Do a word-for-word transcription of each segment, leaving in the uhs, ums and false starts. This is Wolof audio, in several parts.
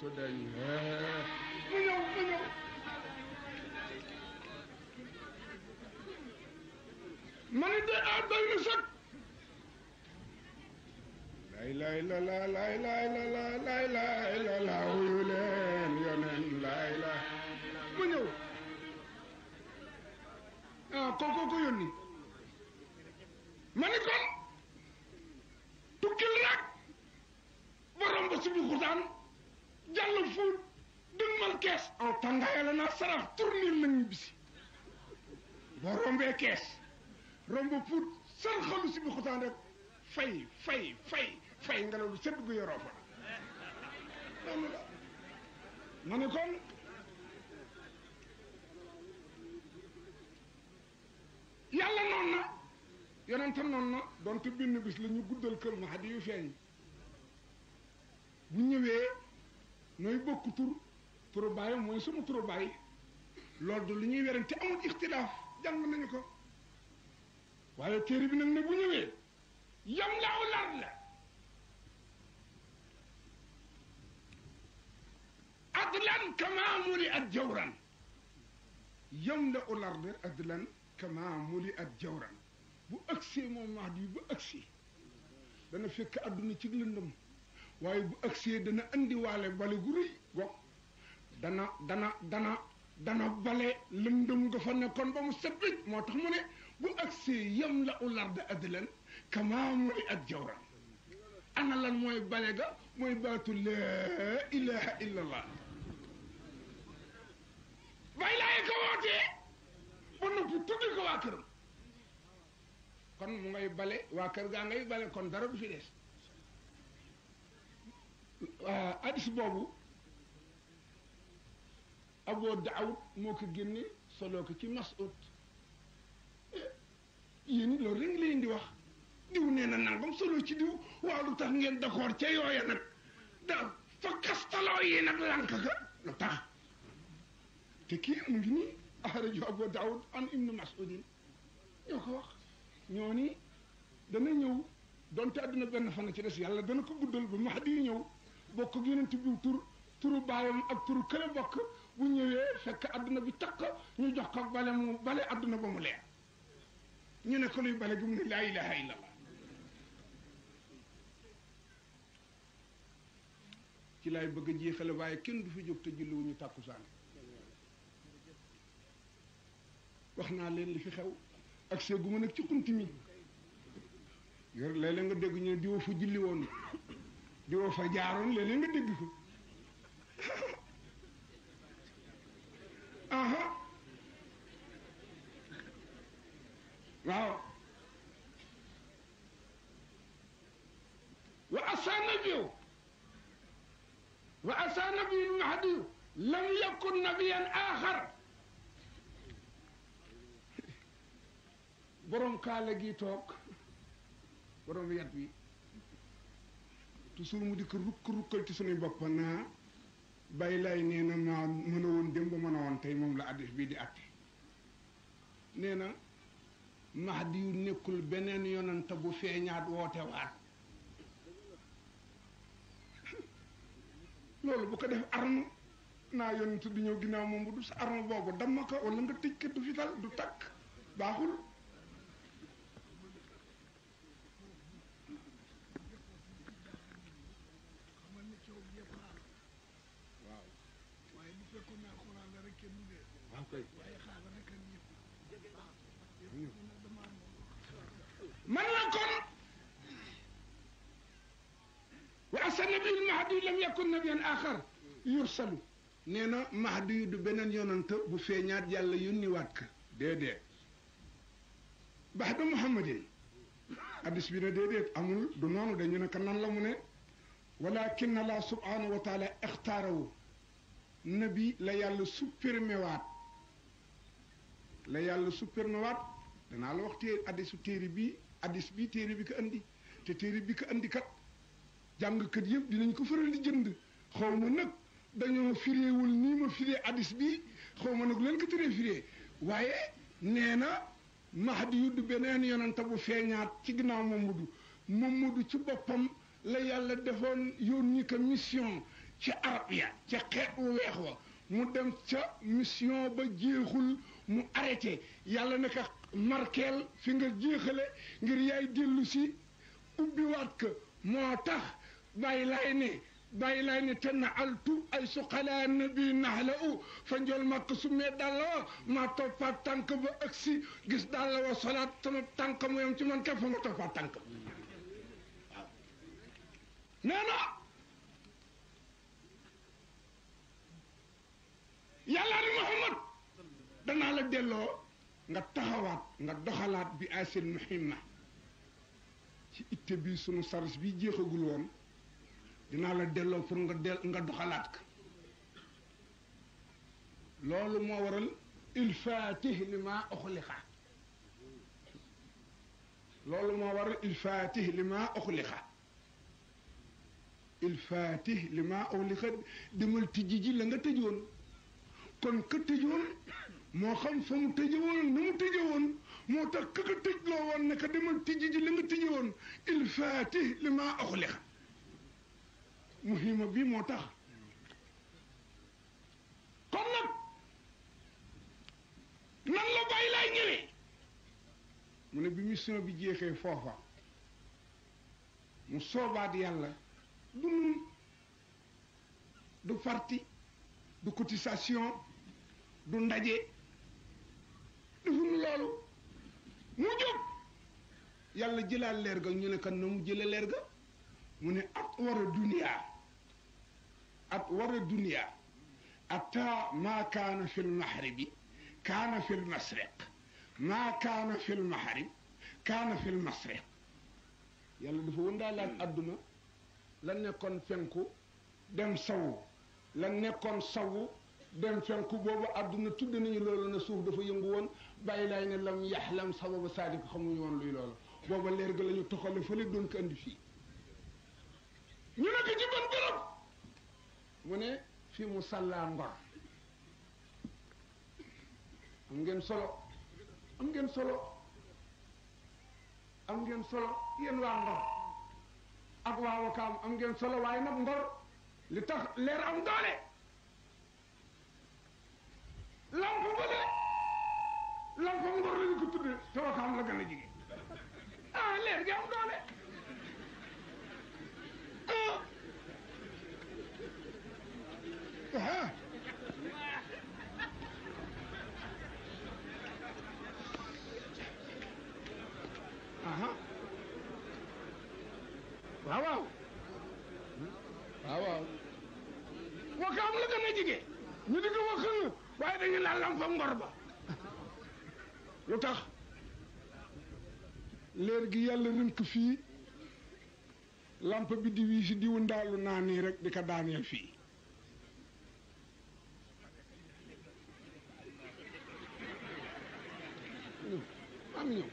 dootu dañ mu ñëw mu ñëw ma ne de ah doy na sëkk lay lay la la lay lay la la lay lay la la wuyu leen yoneen lay la mu ñëw ah kooku ko yónni ma ne kon tukkil rek borom ba subi xutaan jàll fuut dëgmal kees aw tàngaayala naa sarax tournil nañu bisi boo rombee kees romb fuut sarxalu subi xutaan rek fay fay fay fay ngelaw lu sedd gu yoroo fa loolu la ma ne kon yàlla noon na yonentam noon na donte benn bis la ñu guddal kër Mahdi yu feeñ bu ñëwee nooy bokk tur turu baay mooy suma turu baay loolu du lu ñuy werante amul ixtilaaf jàng nañu ko waaye téere bi nag ne bu ñëwee yam laaw lar la adlan kama muli at jawran yam la u lar de adlan kama muli at jawran bu agsee moom Mahdi yu bu agsee dana fekk àdduna ci lëndëm waaye bu agsee dana andiwaale bale gu rëy gox dana dana dana dana bale lëndëm nga fa nekkoon ba mu set wecc moo tax mu ne bu agsee yam la u larda adlan kama muli at jawran ana lan mooy bale ga mooy baatu laa ilaha illa allah bay laaye ko wootee ba noppi tuddi ko waa këram kon mu ngay bale waa kër gaa ngay bale kon dara du fi des hadis boobu Abu Daawud moo ko génne soloo ko ci Mas'ud yéen loolu rek leen di wax diw nee na nangam solo ci diw waaw lu tax ngeen d'accord ca yooya nag da fa kastaloo yi nag lànk ga lu tax te kii mu ngi nii axrajo Abu Daawud an ibnu Mas'udin ñoo ko wax ñoo ni dana ñëw donte àdduna benn fan ci des yàlla dana ko guddal ba Mahdi yu ñëw bokk ak yonent bi tur turu baayam ak turu kële bokk bu ñëwee fekk àdduna bi takk ñu jox ko bale mu bale àdduna ba mu leer ñu ne ko luy bale gi mu ne laa ilaha illallah ci laay bëgg a jeexale waaye kenn du fi jóg te julliwuñu tàkkusaan wax naa leen li fi xew ak seegu ma nag ci xunti mi yor léeg-léeg nga dégg ñu ne diwoo fa julli woon diwoo fa jaaroon léeg-léeg nga dégg ko aha waaw wa asa nabiyu wa asa nabiyul mahdi lam yakun nabiyan axar borom kaala gi toog borom yat wi toujours mu di ko rukk rukkal ci suñuy bopp naa bàyyi laay nee na maa mën a woon démb mën a woon tey moom la addis bii di atte nee na Mahdi yu nekkul beneen yonanta bu feeñaat woote waat loolu bu ko def arme naa yonent du ñëw ginnaaw moom bu du sa arme boobu damma ko wala nga tëj ko du fi dal du takk baaxul waaw waaye bu fekkoon naa xuraan la rek kenn du dee waaw kay waaye xaaral rek a ñëpp man la kon wa asa nabiul mahdi lam yakun nabiyan axar yursalu nee na Mahdi yu du beneen yonant bu feeñaat yàlla yónniwaat ka déedéet baxda muhammadin hadis bi ne déedéet amul du noonu dañu ne ka nan la mu ne walakin Allah subhanahu wa taala ixtaarawu nabi la yàlla supprimé waat la yàlla supprimé waat danaa la wax téere hadisu téere bi hadis bi téere bi ko andi te téere bi ko andi kat jàngkat yëpp dinañ ko faral di jënd xaw ma nag dañoo firéewul nii ma firee hadis bi xaw ma nag leen ko tëree firee waaye nee na Mahdi yu du beneen yonanta bu feeñaat ci ginnaaw Mamadou Mamadou ci boppam la yàlla defoon yónni ko mission ca arab ya ca xeet wu weex wa mu dem ca mission ba jeexul mu arrêté yàlla naka markeel fi nga jeexale ngir yaay dellu si ubbiwaat ko moo tax bàyyi laay ne bàyyi laay ne te na altu ay suqalaa nabi naxla u fa njol màkk su mee dàlla wa maa toppaat tànk ba agsi gis dàlla wa solaat sama tànk mu yam ci man képp fa ma toppaat tànk waaw nee na yàlla ni Muhammad danaa la delloo nga taxawaat nga doxalaat bi asil muhimma ci itte bi sunu service bi jeexagul woon dinaa la delloo pour nga del nga doxalaat ko loolu moo waral il fatih li ma uxliqa loolu moo waral il fatih li ma uxliqa il fatih li ma uxliqa demal tijji ji la nga tëjoon kon ka tëjoon moo xam fa mu tëjewoon na mu tëjewoon moo tax ka ka tëjloo woon ne ka demal tijji ji la nga tëjewoon il fatih li ma uxliqa muhima bi moo tax kon nag nan la bàyyi laay ñëwee mu ne bi mission bi jeexee foofa mu soobaat yàlla du nun du parti du cotisation du ndaje defuñu loolu mu jóg yàlla jëlaat leer ga ñu ne kan na mu jële leer ga mu ne at war a duniyaa at war a duniyaa ataa maa kaana fi lmahribi kaana fi lmasriq maa kaana fi lmahrib kaana fi lmasriq yàlla dafa wëndaalaat adduna la nekkoon fenku dem sawu la nekkoon sawu dem fenku boobu adduna tudd nañu loolu na suuf dafa yëngu woon bàyyi laay ne lam yaxlam sababa saadi ko xamuñu woon luy loolu booba leer ga la ñu toxale fële doon ko andi fii ñu nekk ci ban bërëb mu ne fii mu sàllaa Ngor am ngeen solo am ngeen solo am ngeen solo yéen waa Ngor ak waa Wakaam am ngeen solo waaye nag Ngor li tax leer am doole lamp bële lamp Ngor lañu ko tuddee te Wakaam la gën a jige ah leer gi am doole ah aha waaw waaw waaw waaw Wakaam la gën a jige ñu di ko wax waaye dañu naan lampa Ngor ba lu tax leer gi yàlla rënk fii lamp bi di wii si diwu ndaalu naa nii rek di ko daaneel fii am ñëw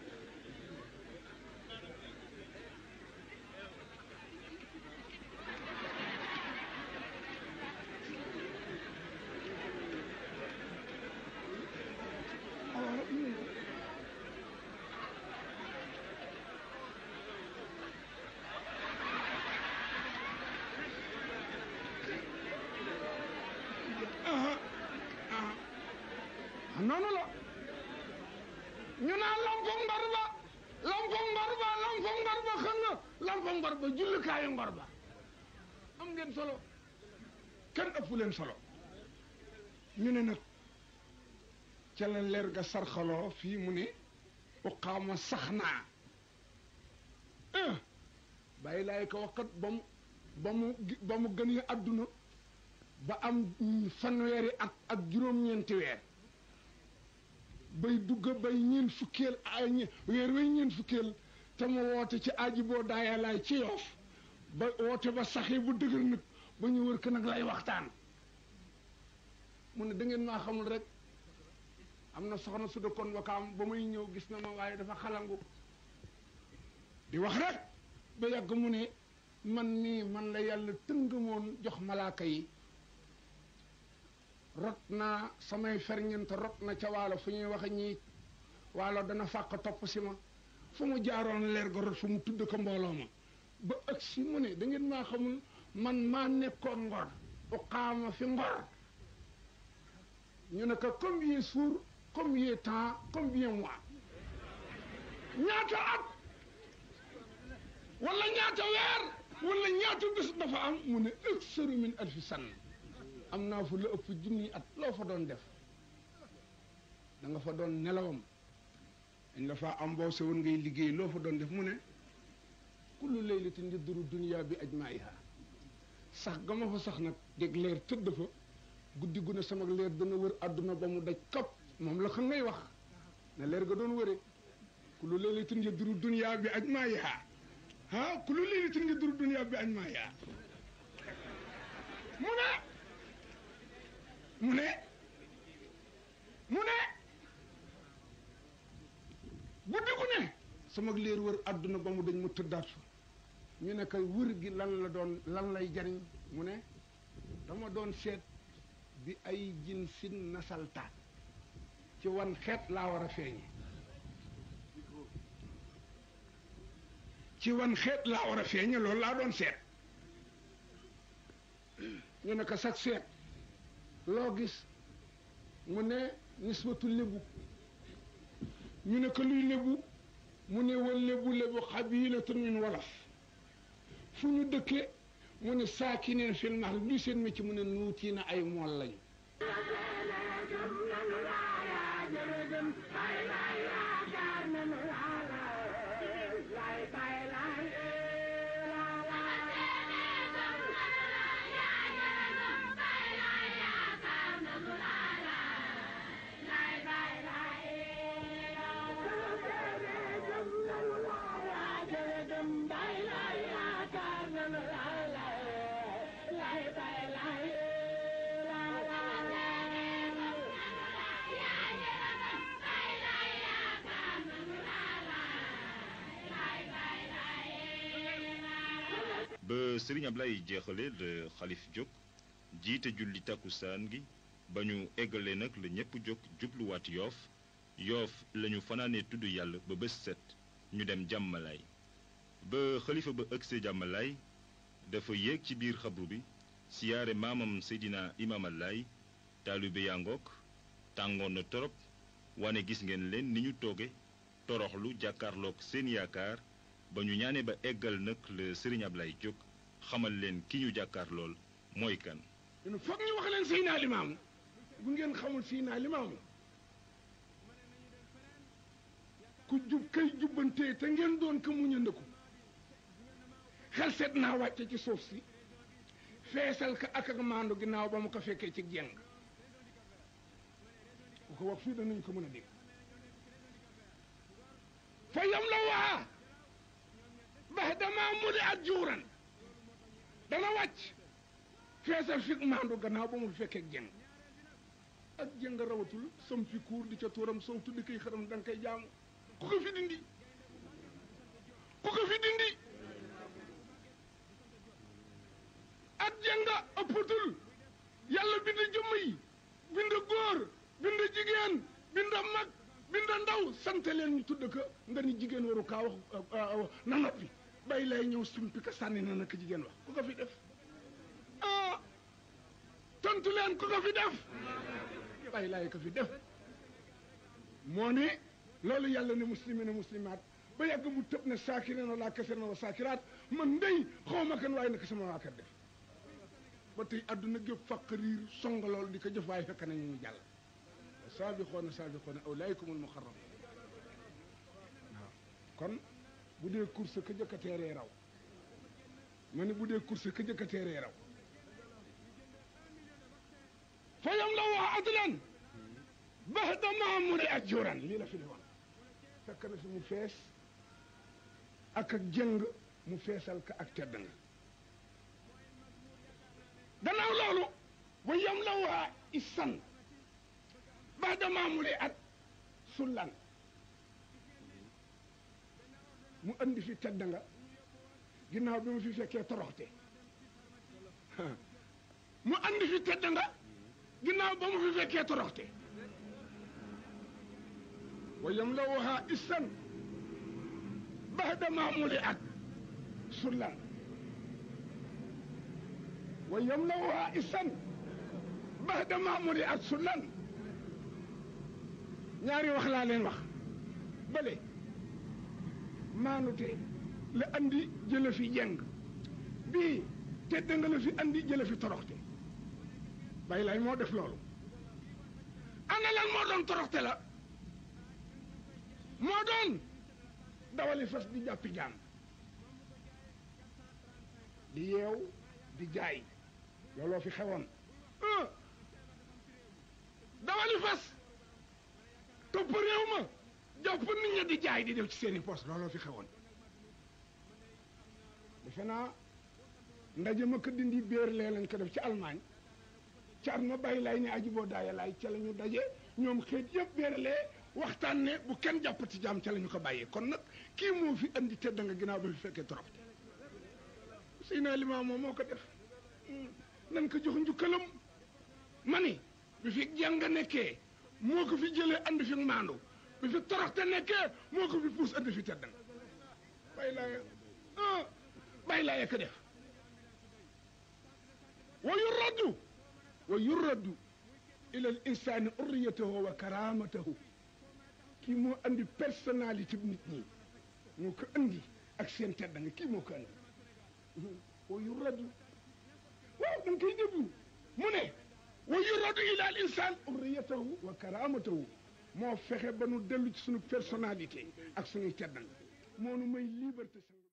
noonu la ñu naan lampo Ngor ba lampo Ngor ba lampo Ngor ba xam nga lampo Ngor ba jullukaayu Ngor ba am ngeen solo kenn ëpp leen solo ñu ne nag ca la leer ga sarxaloo fii mu ne uqaama sax naa bàyyi laay ko waxkat ba mu ba mu ba mu gën a adduna ba am fanweeri at ak juróom-ñeenti weer bay dugga bay ñeen fukkeel ay weer way ñeen fukkeel te ma woote ci aji boo daayalaay ci Yoof ba woote ba saxee bu dëgër nag ba ñu wër ko nag lay waxtaan mu ne da ngeen maa xamul rek am na soxna su dëkkoon Wakaam ba muy ñëw gis na ma waaye dafa xalangu di wax rek ba yàgg mu ne man nii man la yàlla tëngamoon jox malaaka yi rot naa samay ferñeent rot na ca waalo fu ñuy waxe ñii waalo dana fàq topp si ma fu mu jaaroon leer ga rot fu mu tudd ko mbooloo ma ba ëg si mu ne da ngeen maa xamul man maa nekkoon Ngor uqaama fi Ngor ñu ne ko combien jours combien temps combien mois ñaata at wala ñaata weer wala ñaata bés dafa am mu ne aksaru min alfi sann am naa fa la ëpp junni at loo fa doon def da nga fa doon nelawam dañ la faa embauché woon ngay liggéey loo fa doon def mu ne kullu laylatin yaduru dunya bi ajmaiha sax ga ma fa sax nag dégg leer tëdd fa guddi gu ne sama leer dana wër àdduna ba mu daj kap moom la ko ngay wax ne leer ga doon wëre kullu laylatin yaduru dunya bi ajmaiha ah kullu laylatin yaduru dunya bi ajmaiha mu ne mu ne mu ne guddi gu ne sama leer wër àdduna ba mu dañ mu tëddaat fa ñu ne kay wër gi lan la doon lan lay jariñ mu ne dama doon seet bi ay jin sin nasaltaat ci wan xeet laa war a feeñe ci wan xeet laa war a feeñe loolu laa doon seet ñu ne ko sax seet loo gis mu ne nisbatu lébu ñu ne ko luy lébu mu ne wal lébu lébu xabilatun min wolof fu ñu dëkke mu ne saakineen fil nahr luy seen métier mu ne nuutii na ay mool lañu ba Serigne Ablaye jeexale le xalif jóg jiite julli takkusaan gi ba ñu eggalee nag la ñépp jóg jubluwaat yoof yoof lañu fanaanee tudd yàlla ba bés set ñu dem jàmmalaay ba xalifa ba ëgsee jàmmalaay dafa yéeg ci biir xabru bi siyaare maamam Seydina Imaam Allaay taalibe yaa ngoog tàngoon na torop wane gis ngeen leen ni ñu tooge toroxlu jàkkaarloog seen yaakaar ba ñu ñaane ba eggal nag le Serigne Ablaye jóg xamal leen ki ñu jàkkaar lool mooy kan foog ñu wax leen Seydina Limaamu bu ngeen xamul Seydina Limaamu ku jub kay jubbantee te ngeen doon ko muñandiku xel seet naa wàcce ci suuf si feesal ka ak ak maandu ginnaaw ba mu ko fekkee ci jeng bu ko wax fii danañ ko mën a dégg fa yam la waa bax damaa mu di ak juuran dana wàcc feesal fi maandu gannaaw ba mu fekkee jeng ak jeng rawatul sam fi kuur di ca tuuram soo tuddi koy xaram da nga koy jaamu ku ko fi dindi ku ko fi dindi ak jenga ëppatul yàlla bind jëmm yi bind góor bind jigéen bind mag bind ndaw sant leen ñu tudd ko nga ni jigéen waru kaa wax na noppi bay lay ñëw sumpi ka sànni na naka jigéen wax ku ko fi def ah tontu leen ku ko fi def bay lay ko fi def moo ne loolu yàlla ne muslimina muslimaat ba yàgg mu tëb ne saakirina laa kasirina wa saakiraat man ndey xaw ma kan waaye naka sama waa kër def ba tey adduna gépp fàq riir songa loolu di ko jëf waaye fekk nañu mu jàll saabixoona saabixoona awlaykumul muqarrab waaw kon bu dee course ka jëkk a teeree raw ma ne bu dee course ka jëkk a teeree raw fa yam la wax adlan bax dama mu ne ak juran lii la fi di wax fekk na fi mu fees ak ak jëng mu feesal ka ak tedd nga gannaaw loolu wa yam la waa isan ba dama mu le at sullan mu andi fi tedd nga ginnaaw bi mu fi fekkee toroxte mu andi fi tedd nga ginnaaw ba mu fi fekkee toroxte wa yam la waa isan ba dama mu le at sullan wa yamlawha isan baxda mamuri ak sulan ñaari wax laa leen wax bële maanute la andi jële fi jeng bii tedd nga la fi andi jële fi toroxte bay lay moo def loolu ana lan moo doon toroxte la moo doon dawali fas di jàppi jaam di yeew di jaay looloo fi xewoon dawali fas topp réew ma jàpp nit ña di jaay di def ci seeni poste looloo fi xewoon defe naa ndaje ma ko dindi béer lee lañ ko def ci Allemagne ca at ma bàyyi lay ne aji boo daaya laay ca la ñu daje ñoom xeet yëpp béer lee waxtaan ne bu kenn jàppati jaam ca la ñu ko bàyyee kon nag kii moo fi andi tedd nga ginnaaw ba fi fekkee trop Seydina Limaamu moom moo ko def nan ko jox njukkalam ma ni bi fi jàng nekkee moo ko fi jëlee andi fi maandu bi fi toroxte nekkee moo ko fi puus andi fi tedd nga bàyyi laay ah bàyyi laay ko def wa yuraddu wa yuraddu ila al insani urriyatahu wa karamatahu kii moo andi personnalité bi nit ñi moo ko andi ak seen tedd nga kii moo ko andi wa yuraddu waaw da nga koy déglu mu ne wa yuraddu ila al insan urriyatahu wa karamatahu moo fexe ba nu dellu ci sunu personnalité ak sunuy tedd nga moo nu may liberté